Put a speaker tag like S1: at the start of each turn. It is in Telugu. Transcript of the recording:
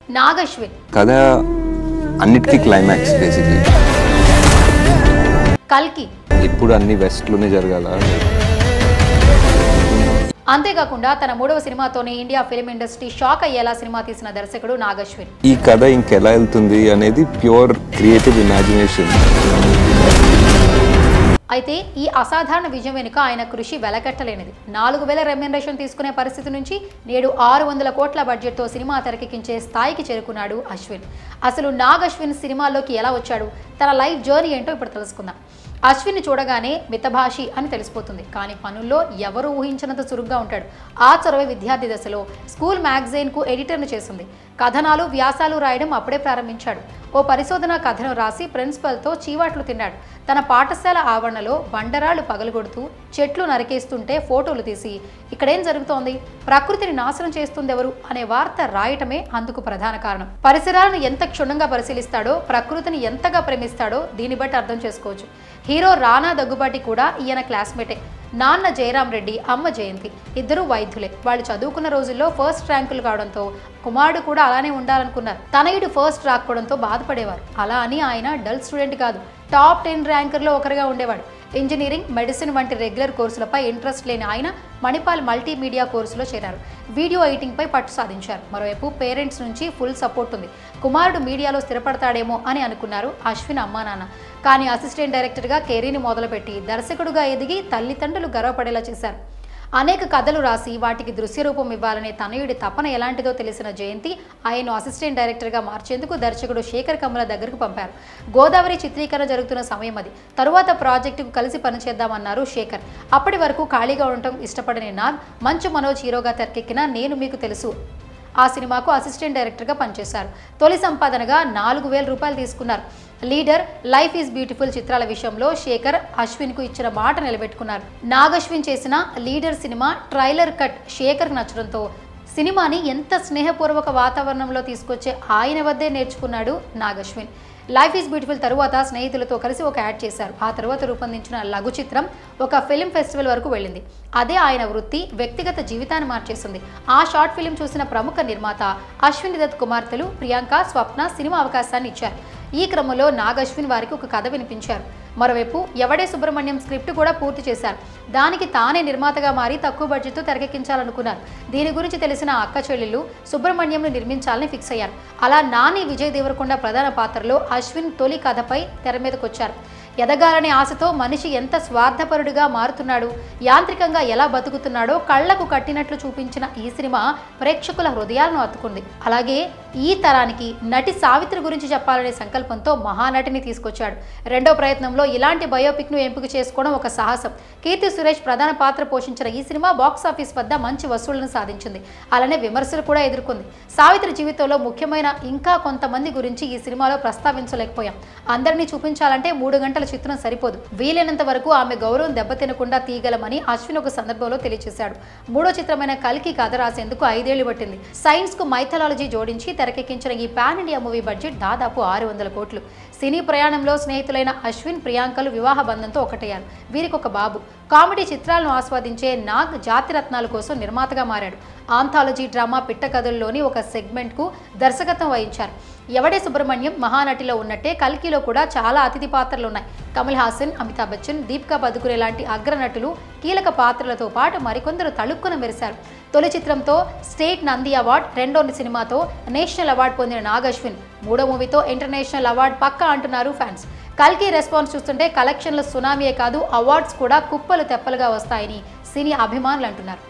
S1: నాగ్ అశ్విన్
S2: కథ అన్నిటికీ క్లైమాక్స్ బేసిక్లీ.
S1: కల్కి
S2: ఇప్పుడు అన్ని వెస్ట్లోనే జరగాల.
S1: అంతేకాకుండా తన 3వ సినిమాతోనే ఇండియా ఫిల్మ్ ఇండస్ట్రీ షాక్ అయ్యేలా సినిమా తీసిన దర్శకుడు నాగ్ అశ్విన్.
S2: ఈ కథ ఇంకెలా వెళ్తుంది అనేది ప్యూర్ క్రియేటివ్ ఇమాజినేషన్.
S1: అయితే ఈ అసాధారణ విజయం వెనుక ఆయన కృషి వెలకట్టలేనిది. 4000 రెమ్యునరేషన్ తీసుకునే పరిస్థితి నుంచి నేడు 600 కోట్ల బడ్జెట్తో సినిమా తెరకెక్కించే స్థాయికి చేరుకున్నాడు అశ్విన్. అసలు నాగ్ అశ్విన్ సినిమాల్లోకి ఎలా వచ్చాడు, తన లైఫ్ జర్నీ ఏంటో ఇప్పుడు తెలుసుకుందాం. అశ్విన్ చూడగానే మితభాషి అని తెలిసిపోతుంది, కానీ పనుల్లో ఎవరు ఊహించినంత చురుగ్గా ఉంటాడు. ఆ చొరవే విద్యార్థి దశలో స్కూల్ మ్యాగజైన్కు ఎడిటర్ను చేసింది. కథనాలు వ్యాసాలు రాయడం అప్పుడే ప్రారంభించాడు. ఓ పరిశోధన కథను రాసి ప్రిన్సిపల్తో చీవాట్లు తిన్నాడు. తన పాఠశాల ఆవరణలో బండరాళ్లు పగలగొడుతూ చెట్లు నరికేస్తుంటే ఫోటోలు తీసి ఇక్కడేం జరుగుతోంది, ప్రకృతిని నాశనం చేస్తుందెవరు అనే వార్త రాయటమే అందుకు ప్రధాన కారణం. పరిసరాలను ఎంత క్షుణ్ణంగా పరిశీలిస్తాడో, ప్రకృతిని ఎంతగా ప్రేమిస్తాడో దీన్ని బట్టి అర్థం చేసుకోవచ్చు. హీరో రానా దగ్గుబాటి కూడా ఈయన క్లాస్మేటే. నాన్న జయరాం రెడ్డి, అమ్మ జయంతి, ఇద్దరు వైద్యులే. వాళ్ళు చదువుకున్న రోజుల్లో ఫస్ట్ ర్యాంకులు కావడంతో కుమారుడు కూడా అలానే ఉండాలనుకున్నారు. తనయుడు ఫస్ట్ రాకపోవడంతో బాధపడేవారు. అలా అని ఆయన డల్ స్టూడెంట్ కాదు, టాప్ 10 ర్యాంకర్లో ఒకరిగా ఉండేవాడు. ఇంజనీరింగ్, మెడిసిన్ వంటి రెగ్యులర్ కోర్సులపై ఇంట్రెస్ట్ లేని ఆయన మణిపాల్ మల్టీమీడియా కోర్సులో చేరారు. వీడియో ఎడిటింగ్పై పట్టు సాధించారు. మరోవైపు పేరెంట్స్ నుంచి ఫుల్ సపోర్ట్ ఉంది. కుమారుడు మీడియాలో స్థిరపడతాడేమో అని అనుకున్నారు అశ్విన్ అమ్మా నాన్న. కానీ అసిస్టెంట్ డైరెక్టర్గా కెరీర్ని మొదలుపెట్టి దర్శకుడుగా ఎదిగి తల్లిదండ్రులు గర్వపడేలా చేశారు. అనేక కథలు రాసి వాటికి దృశ్య రూపం ఇవ్వాలనే తనయుడి తపన ఎలాంటిదో తెలిసిన జయంతి ఆయన్ను అసిస్టెంట్ డైరెక్టర్గా మార్చేందుకు దర్శకుడు శేఖర్ కమ్ముల దగ్గరకు పంపారు. గోదావరి చిత్రీకరణ జరుగుతున్న సమయం అది. తరువాత ప్రాజెక్టుకు కలిసి పనిచేద్దామన్నారు శేఖర్. అప్పటి వరకు ఖాళీగా ఉండటం ఇష్టపడని నాగ్ మంచు మనోజ్ హీరోగా తెరకెక్కిన నేను మీకు తెలుసు ఆ సినిమాకు అసిస్టెంట్ డైరెక్టర్గా పనిచేశారు. తొలి సంపాదనగా 4000 రూపాయలు తీసుకున్నారు. లీడర్, లైఫ్ ఈజ్ బ్యూటిఫుల్ చిత్రాల విషయంలో శేఖర్ అశ్విన్కు ఇచ్చిన మాట నిలబెట్టుకున్నారు. నాగ్ అశ్విన్ చేసిన లీడర్ సినిమా ట్రైలర్ కట్ శేఖర్కి నచ్చడంతో సినిమాని ఎంత స్నేహపూర్వక వాతావరణంలో తీసుకొచ్చే ఆయన వద్దే నేర్చుకున్నాడు Nag Ashwin. Life is beautiful తరువాత స్నేహితులతో కలిసి ఒక యాడ్ చేశారు. ఆ తర్వాత రూపొందించిన లఘు చిత్రం ఒక ఫిల్మ్ ఫెస్టివల్ వరకు వెళ్ళింది. అదే ఆయన వృత్తి, వ్యక్తిగత జీవితాన్ని మార్చేసింది. ఆ షార్ట్ ఫిల్మ్ చూసిన ప్రముఖ నిర్మాత అశ్విన్ దత్ కుమార్తెలు ప్రియాంక, స్వప్న సినిమా అవకాశాన్ని ఇచ్చారు. ఈ క్రమంలో నాగ్ అశ్విన్ వారికి ఒక కథ వినిపించారు. మరోవైపు ఎవడే సుబ్రహ్మణ్యం స్క్రిప్ట్ కూడా పూర్తి చేశారు. దానికి తానే నిర్మాతగా మారి తక్కువ బడ్జెట్తో తెరకెక్కించాలనుకున్నారు. దీని గురించి తెలిసిన అక్క చెల్లెళ్ళు సుబ్రహ్మణ్యంను నిర్మించాలని ఫిక్స్ అయ్యారు. అలా నాని, విజయ్ దేవరకొండ ప్రధాన పాత్రలో అశ్విన్ తొలి కథపై తెర మీదకొచ్చారు. ఎదగాలనే ఆశతో మనిషి ఎంత స్వార్థపరుడిగా మారుతున్నాడు, యాంత్రికంగా ఎలా బతుకుతున్నాడో కళ్లకు కట్టినట్లు చూపించిన ఈ సినిమా ప్రేక్షకుల హృదయాలను అత్తుకుంది. అలాగే ఈ తరానికి నటి సావిత్రి గురించి చెప్పాలనే సంకల్పంతో మహానటిని తీసుకొచ్చాడు. రెండో ప్రయత్నంలో ఇలాంటి బయోపిక్ను ఎంపిక చేసుకోవడం ఒక సాహసం. కీర్తి సురేష్ ప్రధాన పాత్ర పోషించిన ఈ సినిమా బాక్సాఫీస్ వద్ద మంచి వసూళ్లను సాధించింది. అలానే విమర్శలు కూడా ఎదుర్కొంది. సావిత్రి జీవితంలో ముఖ్యమైన ఇంకా కొంతమంది గురించి ఈ సినిమాలో ప్రస్తావించలేకపోయాం. అందరినీ చూపించాలంటే 3 గంటల చిత్రం సరిపోదు. వీలైనంత వరకు ఆమె గౌరవం దెబ్బతినకుండా తీయగలమని అశ్విన్ ఒక సందర్భంలో తెలియజేశాడు. 3వ చిత్రమైన కల్కి కథ రాసేందుకు 5 ఏళ్లు పట్టింది. సైన్స్ కు మైథాలజీ జోడించి తెరకెక్కించిన ఈ పాన్ ఇండియా మూవీ బడ్జెట్ దాదాపు 600 కోట్లు. సినీ ప్రయాణంలో స్నేహితులైన అశ్విన్, ప్రియాంకలు వివాహ బంధంతో ఒకటయ్యారు. వీరికి ఒక బాబు. కామెడీ చిత్రాలను ఆస్వాదించే నాగ్ జాతిరత్నాల కోసం నిర్మాతగా మారాడు. ఆంథాలజీ డ్రామా పిట్ట కథల్లోని ఒక సెగ్మెంట్కు దర్శకత్వం వహించారు. ఎవడే సుబ్రహ్మణ్యం మహానటిలో ఉన్నట్టే కల్కిలో కూడా చాలా అతిథి పాత్రలు ఉన్నాయి. కమల్ హాసన్, అమితాబ్ బచ్చన్, దీపికా పదుకునే లాంటి అగ్రనటులు కీలక పాత్రలతో పాటు మరికొందరు తళుక్కున మెరిశారు. తొలి చిత్రంతో స్టేట్ నంది అవార్డు, రెండో సినిమాతో నేషనల్ అవార్డు పొందిన నాగ్ అశ్విన్ 3వ మూవీతో ఇంటర్నేషనల్ అవార్డు పక్కా అంటున్నారు ఫ్యాన్స్. కల్కి రెస్పాన్స్ చూస్తుంటే కలెక్షన్ల సునామీయే కాదు, అవార్డ్స్ కూడా కుప్పలు తెప్పలుగా వస్తాయని సినీ అభిమానులు అంటున్నారు.